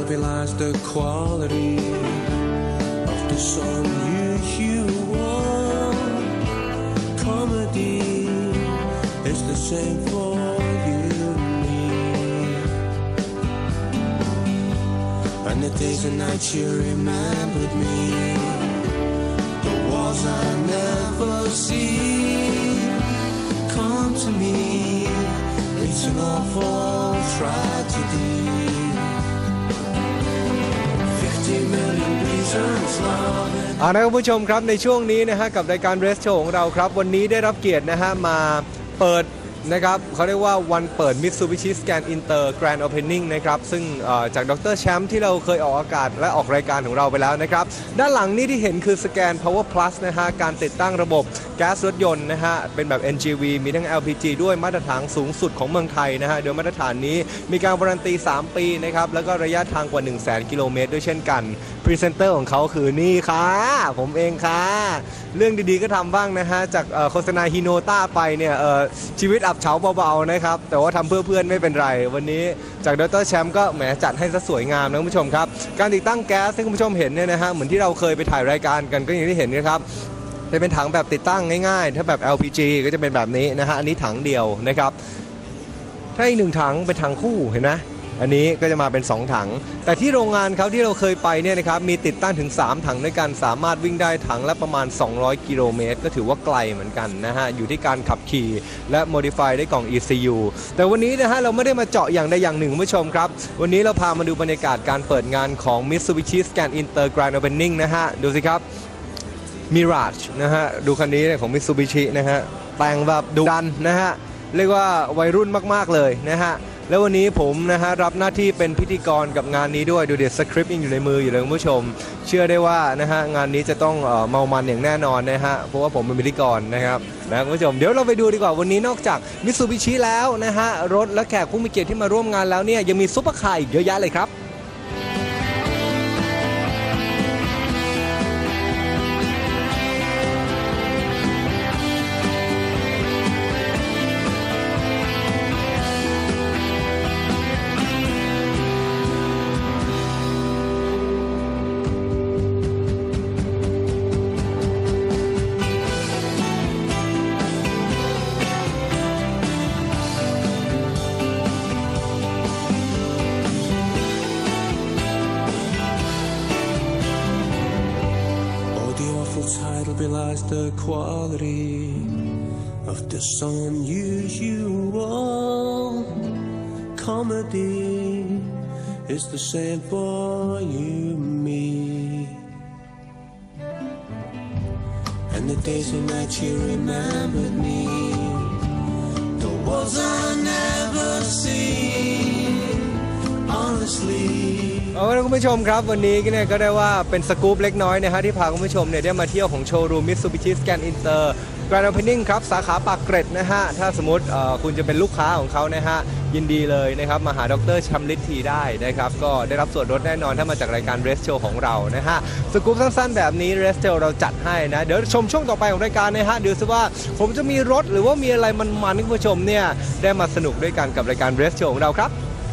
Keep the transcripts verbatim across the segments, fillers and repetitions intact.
realize the quality of the song you you want. Comedy is the same for you and me. And the days and nights you remembered me, the walls I never see. Come to me, it's an awful tragedy. Fifty million reasons loving. เอาละครับผู้ชมครับในช่วงนี้นะฮะกับรายการ Rest Show ของเราครับวันนี้ได้รับเกียรตินะฮะมาเปิดนะครับเขาเรียกว่าวันเปิด Mitsubishi Scan Inter Grand Opening นะครับซึ่งจากดรแชมป์ที่เราเคยออกอากาศและออกรายการของเราไปแล้วนะครับด้านหลังนี้ที่เห็นคือ Scan Power Plus นะฮะการติดตั้งระบบแก๊สรถยนต์นะฮะเป็นแบบ เอ็น จี วี มีทั้ง แอล พี จี ด้วยมาตรฐานสูงสุดของเมืองไทยนะฮะโดยมาตรฐานนี้มีการการันตีสามปีนะครับแล้วก็ระยะทางกว่า หนึ่งแสน กิโลเมตรด้วยเช่นกันพรีเซนเตอร์ของเขาคือนี่ค่ะผมเองค่ะเรื่องดีๆก็ทำบ้างนะฮะจากโฆษณาฮิโนต้าไปเนี่ยชีวิตอับเฉาเบาๆนะครับแต่ว่าทำเพื่อเพื่อนไม่เป็นไรวันนี้จากดรแชมป์ก็แหมจัดให้ซะสวยงามนะคุณผู้ชมครับการติดตั้งแก๊สที่คุณผู้ชมเห็นเนี่ยนะฮะเหมือนที่เราเคยไปถ่ายรายการกันก็อย่างที่เห็นนะครับจะเป็นถังแบบติดตั้งง่ายๆถ้าแบบ แอล พี จี ก็จะเป็นแบบนี้นะฮะอันนี้ถังเดียวนะครับถ้าอีกหนึ่งถังเป็นถังคู่เห็นไหมอันนี้ก็จะมาเป็นสองถังแต่ที่โรงงานเขาที่เราเคยไปเนี่ยนะครับมีติดตั้งถึงสามถังด้วยกันสามารถวิ่งได้ถังละประมาณสองร้อยกิโลเมตรก็ถือว่าไกลเหมือนกันนะฮะอยู่ที่การขับขี่และ modify ได้กล่อง อี ซี ยู แต่วันนี้นะฮะเราไม่ได้มาเจาะอย่างใดอย่างหนึ่งผู้ชมครับวันนี้เราพามาดูบรรยากาศการเปิดงานของ Mitsubishi Scan Inter Grand Opening นะฮะดูสิครับMirage นะฮะดูคันนี้ของ Mitsubishi นะฮะแต่งแบบดุดันนะฮะเรียกว่าวัยรุ่นมากๆเลยนะฮะแล้ววันนี้ผมนะฮะรับหน้าที่เป็นพิธีกรกับงานนี้ด้วยดูเด็ดสคริปต์ยังอยู่ในมืออยู่เลยคุณผู้ชมเชื่อได้ว่านะฮะงานนี้จะต้องเอ่อเมามันอย่างแน่นอนนะฮะเพราะว่าผมเป็นพิธีกรนะครับนะคุณผู้ชมเดี๋ยวเราไปดูดีกว่าวันนี้นอกจาก Mitsubishi แล้วนะฮะรถและแขกผู้มีเกียรติที่มาร่วมงานแล้วเนี่ยยังมีซุปเปอร์คาร์อีกเยอะแยะเลยครับ Realize the quality of the song you you want. Comedy is the same for you and me. And the days and nights you remembered me, the walls I never seen. Honestly. เอาละคุณผู้ชมครับวันนี้เนี่ยก็ได้ว่าเป็นสกู๊ปเล็กน้อยนะฮะที่พาคุณผู้ชมเนี่ยได้มาเที่ยวของโชว์รูม Mitsubishi Scan Inter Grand Opening ครับสาขาปากเกร็ดนะฮะถ้าสมมติคุณจะเป็นลูกค้าของเขานะฮะยินดีเลยนะครับมาหาดร.ชัมฤทธิ์ทีได้นะครับก็ได้รับส่วนลดแน่นอนถ้ามาจากรายการ Rest Show ของเรานะฮะสกู๊ปสั้นๆแบบนี้ Rest Show เราจัดให้นะเดี๋ยวชมช่วงต่อไปของรายการนะฮะดูซิว่าผมจะมีรถหรือว่ามีอะไรมันๆให้คุณผู้ชมเนี่ยได้มาสนุกด้วยกันกับรายการ Rest Show ของเราครับ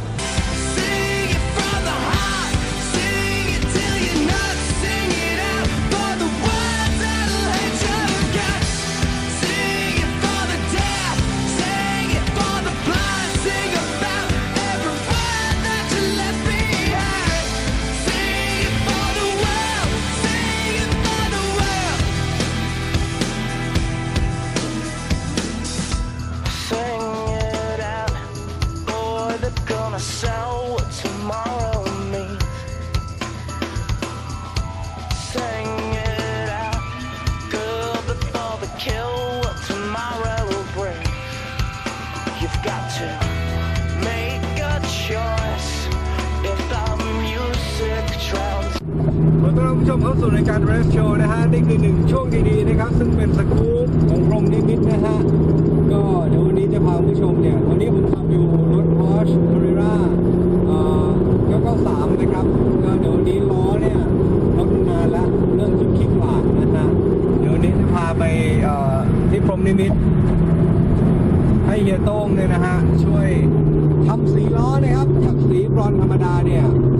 ผู้ชมเข้าสู่รายการ Rest Show นะฮะนี่คือหนึ่งช่วงดีๆนะครับซึ่งเป็นสกู๊ปของพรหมนิมิตนะฮะก็เดี๋ยววันนี้จะพาผู้ชมเนี่ยวันนี้ผมทำอยู่รถ Porsche Carrera เอ่อเก้าเก้าสามนะครับก็เดี๋ยววันนี้ล้อเนี่ยรถนานแล้วเรื่องจุดขี้ขลาดนะฮะเดี๋ยววันนี้จะพาไปเอ่อที่พรหมนิมิตให้เฮียโต้งเนี่ยนะฮะช่วยทำสีล้อนะครับจากสีบรอนธรรมดาเนี่ย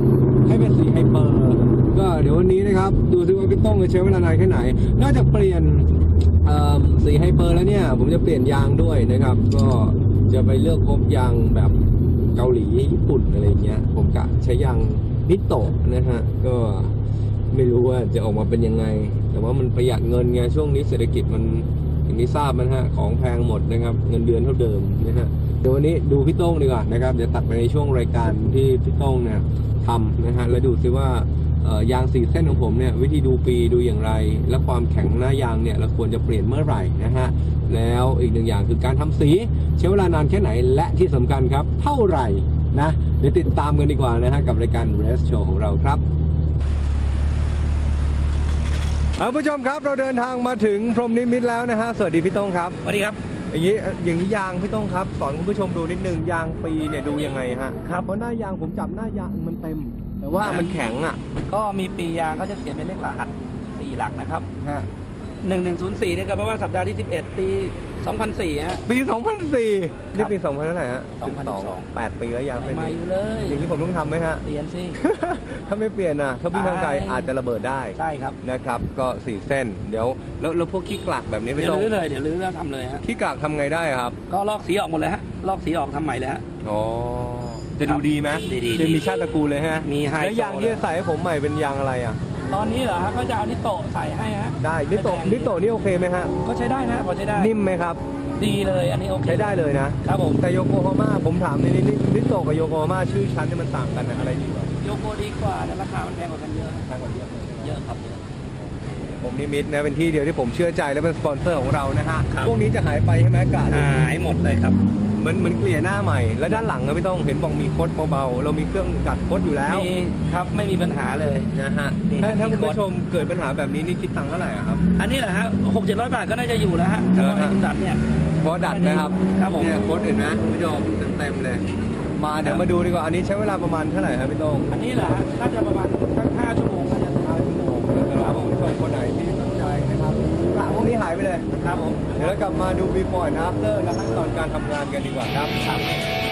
ให้เป็นสีไฮเปอร์ก็เดี๋ยววันนี้นะครับดูซิว่าพี่ต้องจะใช้เวลานานแค่ไหนนอกจากเปลี่ยนสีไฮเปอร์แล้วเนี่ยผมจะเปลี่ยนยางด้วยนะครับก็จะไปเลือกพบยางแบบเกาหลีญี่ปุ่นอะไรเงี้ยผมกะใช้ยางนิโตะนะฮะก็ไม่รู้ว่าจะออกมาเป็นยังไงแต่ว่ามันประหยัดเงินไงช่วงนี้เศรษฐกิจมันอย่างที่ทราบมันฮะของแพงหมดนะครับเงินเดือนเท่าเดิมนะฮะเดี๋ยววันนี้ดูพี่โต้งดีกว่านะครับเดี๋ยวตัดไปในช่วงรายการที่พี่โต้งเนี่ยทำนะฮะแล้วดูซิว่ายางสี่เส้นของผมเนี่ยวิธีดูปีดูอย่างไรและความแข็งหน้ายางเนี่ยเราควรจะเปลี่ยนเมื่อไหร่นะฮะแล้วอีกหนึ่งอย่างคือการทำสีใช้เวลานานแค่ไหนและที่สำคัญครับเท่าไหร่นะเดี๋ยวติดตามกันดีกว่านะฮะกับรายการ Race Show ของเราครับท่านผู้ชมครับเราเดินทางมาถึงพรหมนิมิตแล้วนะฮะสวัสดีพี่ต้องครับสวัสดีครับอย่างนี้อย่างนี้ยางพี่ต้องครับสอนคุณผู้ชมดูนิดนึงยางปีเนี่ยดูยังไงฮะครับเพราะหน้ายางผมจับหน้ายางมันเต็มแต่ว่ามันแข็งอ่ะก็มีปียางก็จะเขียนเป็นเลขรหัสสี่หลักนะครับฮะหนึ่งหนึ่งศูนย์สี่เนี่ยก็แปลว่าสัปดาห์ที่สิบเอ็ดปีสองพันสี่ฮะปีสองพันสี่นี่ปีสองพันเท่าไหร่ฮะสองพันสองแปดปีแล้วยางเป็นมาอยู่เลยอย่างนี้ผมต้องทำไหมฮะเปลี่ยนสิถ้าไม่เปลี่ยนนะถ้าวิ่งทางไกลอาจจะระเบิดได้ใช่ครับนะครับก็สี่เส้นเดี๋ยวแล้วแล้วพวกขี้กลักแบบนี้ไม่ต้องเดี๋ยวลื้อเลยเดี๋ยวลื้อแล้วทำเลยฮะขี้กลักทำไงได้ครับก็ลอกสีออกหมดเลยฮะลอกสีออกทำใหม่เลยฮะอ๋อจะดูดีไหมดีจะมีชาติตระกูลเลยฮะมีให้แล้วยางที่ใส่ให้ผมใหม่เป็นยางอะไรอ่ะตอนนี้เหรอฮะก็จะเอานิโตะใส่ให้ฮะได้นิโตะนิโตะนี่โอเคไหมฮะก็ใช้ได้นะพอใช้ได้นิ่มไหมครับดีเลยอันนี้โอเคใช้ได้เลยนะครับผมแต่โยโกฮาม่าผมถามในนี้นิโตะกับโยโกฮาม่าชื่อชั้นนี่มันต่างกันนะอะไรดีกว่าโยโกดีกว่าแต่ราคามันแพงกว่ากันเยอะแพงกว่าเยอะเยอะครับผมนิมิตนะเป็นที่เดียวที่ผมเชื่อใจและเป็นสปอนเซอร์ของเรานะฮะพวกนี้จะหายไปใช่ไหมกะหายหมดเลยครับเหมือนเหมือนเกลี่ยหน้าใหม่แล้วด้านหลังก็ไม่ต้องเห็นบอกมีคดเบาๆเรามีเครื่องกัดคดอยู่แล้วมีครับไม่มีปัญหาเลยนะฮะถ้าถ้าคุณผู้ชมเกิดปัญหาแบบนี้นี่คิดตังค์เท่าไหร่ครับอันนี้แหละฮะหกเจ็ดร้อยบาทก็น่าจะอยู่แล้วฮะเออคุณดัดเนี่ยเพราะดัดนะครับครับผมเนี่ยคดเห็นไหมคุณผู้ชมเต็มเลยมาเดี๋ยวมาดูดีกว่าอันนี้ใช้เวลาประมาณเท่าไหร่ครับพี่โต้งอันนี้แหละน่าจะประมาณสักห้าชั่วโมงน่าจะห้าชั่วโมงนะครับผมผู้ชมคนไหนที่สนใจนะครับกะพวกนี้หายไปเลยครับผมเดี๋ยวเรากลับมาดู before and after และขั้นตอนการทำงานกันดีกว่าครับครับ